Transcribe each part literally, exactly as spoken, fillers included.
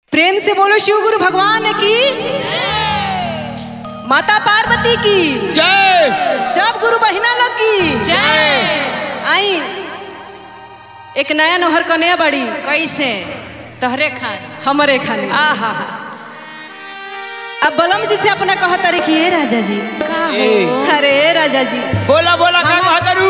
प्रेम से बोलो शिव गुरु भगवान की, माता पार्वती की जय, सब गुरु बहिना लोग की जय। आई एक नया नोहर कन्या बड़ी कैसे तहरे खान हमारे खाने। आहा अब बलम जी से अपना कह तारी कि ए राजा जी का ए। हो अरे राजा जी बोला बोला का हमा- कहतरू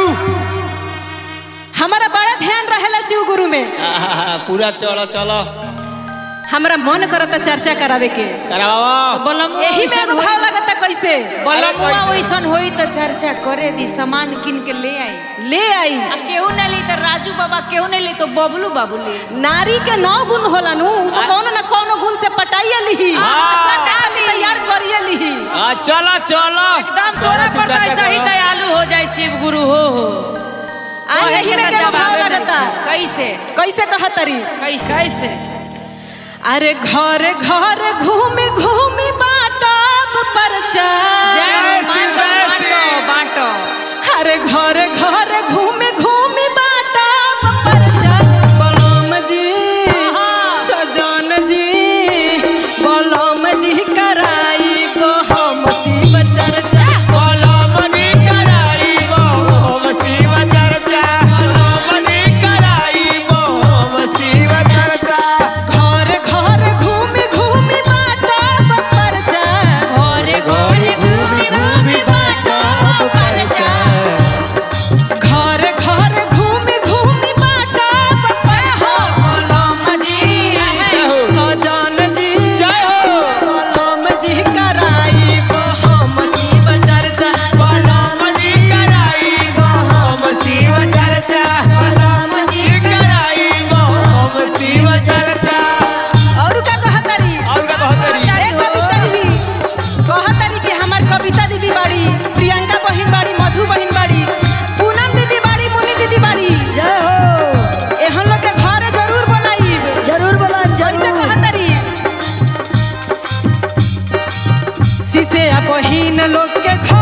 हमारा बड़ा ध्यान रहेला शिव गुरु में। पूरा चलो चलो हमारा मन करता चर्चा करावे के, करावा बलमुआ यही में वैसन एगो भाव लगता कैसे बलमुआ कैसे? वैसन होई तो चर्चा करे दी, सामान किन के ले आई। ले आई। आ केहू नहीं ली तो राजू बाबा, केहू नहीं ली तो बबलू बाबू ले। नारी के नौ गुण होला नु, उ तो कौन न कौन गुण से पटाइए ली, चर्चा खातिर तैयार करिए ली। हाँ चलो चलो एकदम तोरा पर तो ऐसा ही दयालु हो जाए शिव गुरु हो हो आ यही में एगो भाव लगता कैसे कैसे कह तारी कैसे कैसे अरे घर घर घूमी घूमी बाटब परचा, जय शिव, बांटो जय बांटो बांटो। अरे घर घर घूमी घूमी बाटब परचा। बलम जी सजन जी बलम जी कराई गो हम शिव चर्चा। बलमनी कराई गो हम शिव चर्चा, बलमनी कराई गो हम शिव चर्चा। घर घर घूमी घूमी बाटब परचा। घरे घरे घूमी घूमी बाटो परचा। घर घर घूमी घूमी बाटब परचा। बलम जी सजन जी जय हो बलम जी कराई गो हम शिव चर्चा। बलमनी कराई गो हम शिव चर्चा, बलमनी कराई गो हम शिव चर्चा। और का कहतारी और का कहतरी अरे कविता दीदी कहतारी कि हमार कविता दीदी बाड़ी, प्रियंका बहिन बाड़ी, मधु बहिन बाड़ी, पूनम दीदी बाड़ी, मुनि दीदी बाड़ी। जय हो एहन लोग के घरे जरूर बोलाई। जरूर बोला कैसे कहतारी शीशे आ बहिन लोग के घर